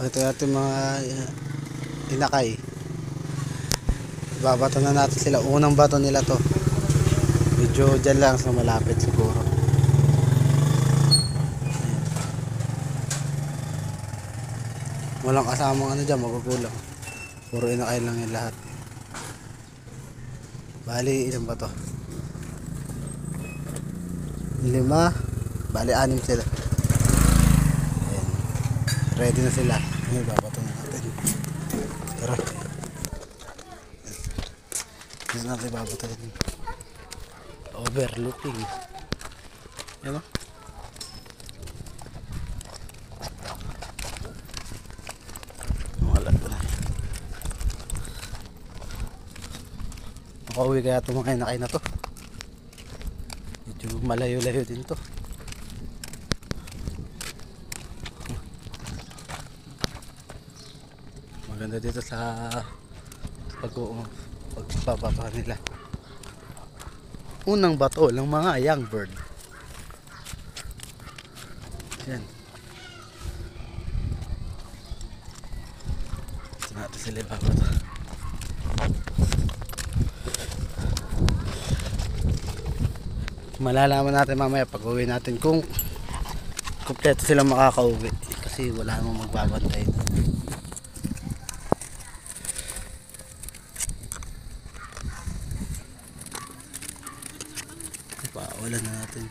Ito natin mga inakay. Babato na natin sila. Unang bato nila to. Medyo dyan lang sa malapit siguro. Walang kasamang ano dyan, magugulang. Puro inakay lang yung lahat. Bali, ilan ba to? 5. Bali, 6 sila. Ayan. Ready na sila. Ayan, babato na natin. Tara. Ayan natin babato natin. Overlooking. Ayan o. Wala na. Makauwi kaya ito mga inakay na to. Medyo malayo-layo din to. Maganda dito sa pagpapatuhan nila. Unang bato ng mga young bird. Yan. Ito natin sila ipapato. Malalaman natin mamaya pag uwi natin kung kumpleto silang makakauwi kasi wala namang magbabantay. Pawalan na natin.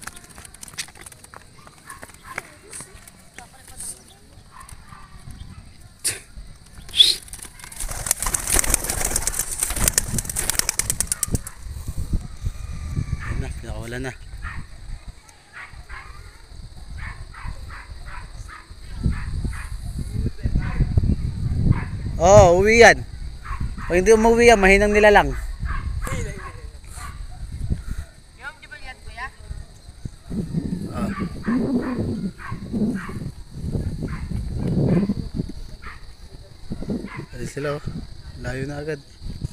Nakawala na. Oh, uwi yan. Pag hindi umuwi yan, mahinang nila lang. Ay sila oh. Layo na agad.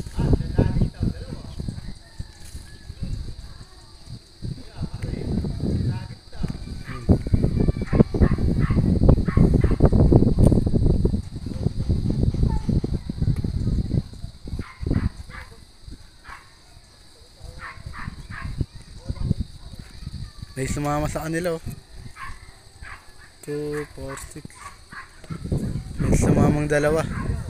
May sumama sa kanila oh. 2, 4, 6. May sumamang dalawa.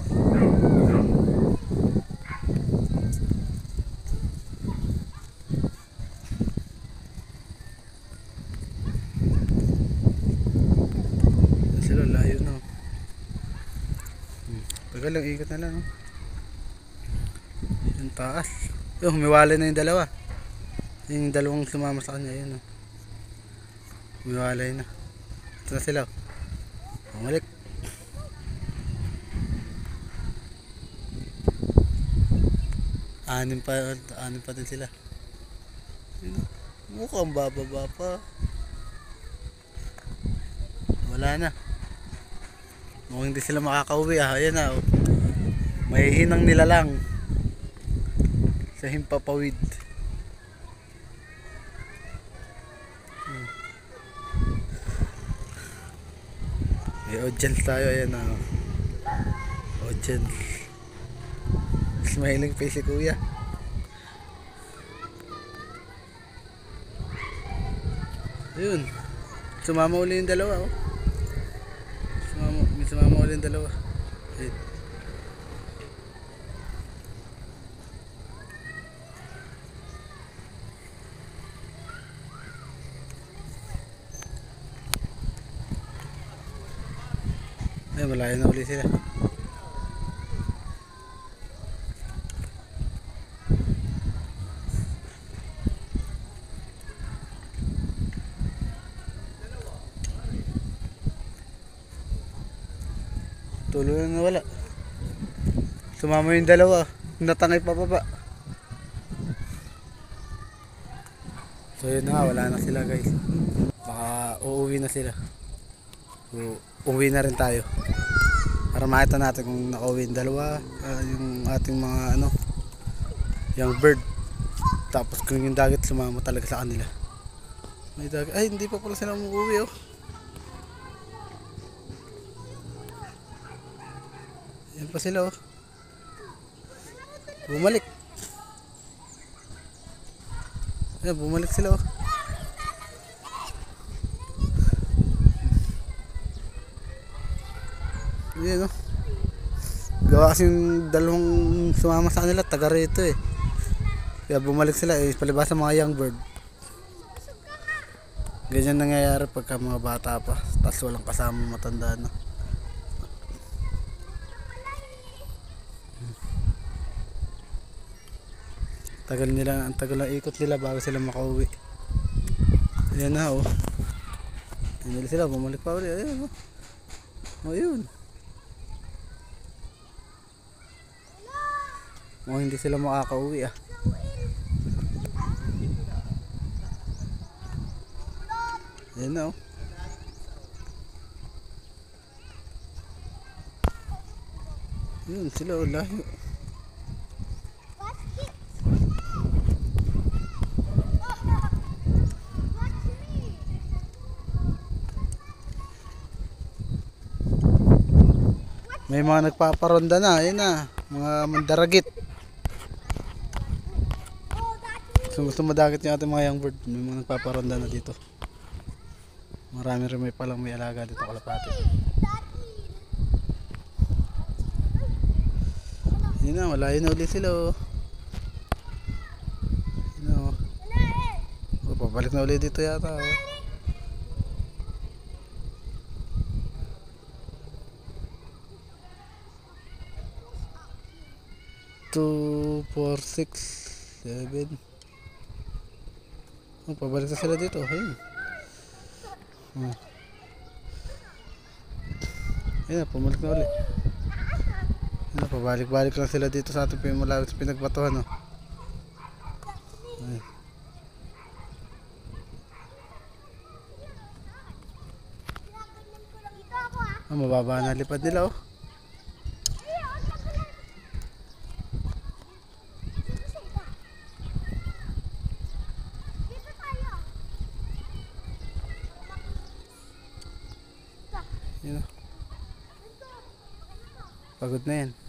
Sila layo na oh. Tagal lang, ikot na lang oh. Yung taas. Oh, humiwalay na yung dalawa. Yung dalawang sumama sa kanya, yun oh. Humiwalay na. Ito na sila. Bumalik. Anim pa din sila. Mukhang bababa pa. Wala na. Mukhang hindi sila makakauwi ah. Ayan na oh. May hinang nila lang sa himpapawid. May audience tayo, ayan na audience. Smiling face si kuya. Ayun, sumama uli yung dalawa oh. Sumama uli yung dalawa. Ayun. Ay, malayo na uli sila. Tuloy na wala. Sumama yung dalawa. Natangay pa baba. So yun na, wala na sila guys. Baka uuwi na sila. Uuwi na rin tayo. Para makita natin kung nakauwi yung dalawa, yung ating mga ano, young bird. Tapos kung yung dagat sumama talaga sa kanila. May dagat. Ay, hindi pa pala sila umuwi oh. Ayun pa sila oh. Bumalik. Ayun, bumalik sila oh. Ayun oh. Gawa kasing dalawang sumama sa kanila, taga rito eh. Kaya bumalik sila eh, palibasa mga young bird. Ganyan nangyayari pagka mga bata pa, tapos walang kasama matanda na. Ang tagal na ikot nila bago sila makauwi. Ayan na oh. Ayan sila, bumalik pa ulit. Ayan oh. Oh yun. Mukhang hindi sila makakauwi ah. Ayan na oh. Yun sila oh, layo. May mga nagpaparonda na, ayun na, mga mandaragit. Kung gusto madagit yung ating mga young bird, may mga nagpaparonda na dito. Marami rin may palang may alaga dito kalapati. Yun na, malayo na ulit sila oh. Yun na oh. Oh, pabalik na ulit dito yata oh. 2, 4, 6, 7. Oh, pabalik na sila dito. Ayun. Oh. Ayun, pumalik na ulit. Ayun, pabalik-balik lang sila dito sa ating malapit sa pinagbatuhan. Oh. Ayun. Oh, mababa na lipad nila oh. Yun. Pagod na yan.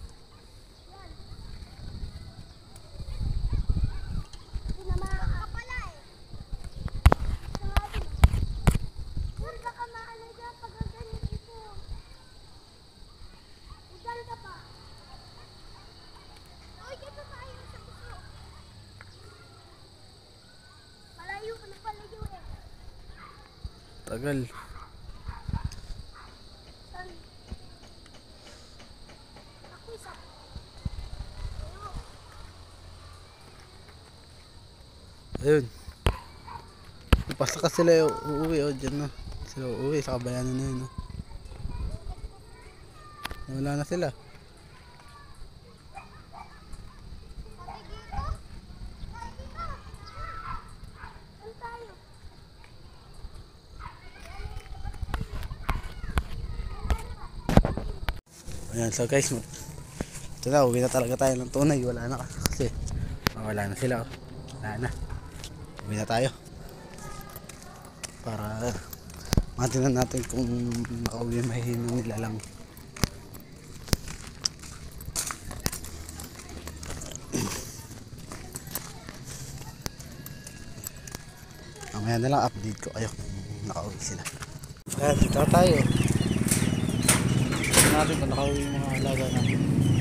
Tagal. Ayun. Pasakas sila uuwi oh, dyan na. Sila uuwi sa kabayanan na yun oh. Wala na sila. Ayan, so guys, ito na, uwi na talaga tayo ng tunay. Wala na kasi wala na sila oh. Wala na. Uwi na tayo para matinan natin kung makauwi mahihino nila lang. Mamaya na lang update ko kayo kung nakauwi sila. Ayan, dito tayo. Tignan natin kung nakauwi yung mga alaga natin.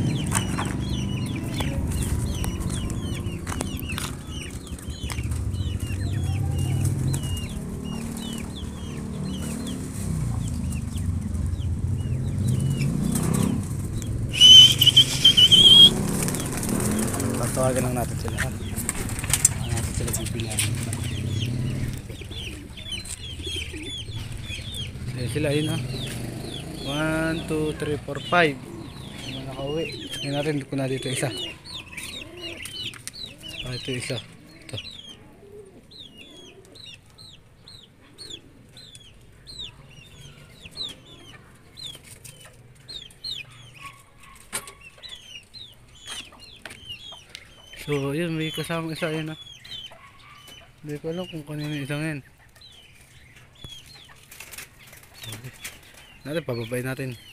Tawagan lang natin sila ha. Natin sila pipilihan. Sila yun ha. 1, 2, 3, 4, 5. Mga nakauwi. Tingnan natin kung na dito isa. Ito isa. Ito. So yun, may kasamang isa yun ha. Hindi ko alam kung kanino isang yan. Natin, pababayin natin.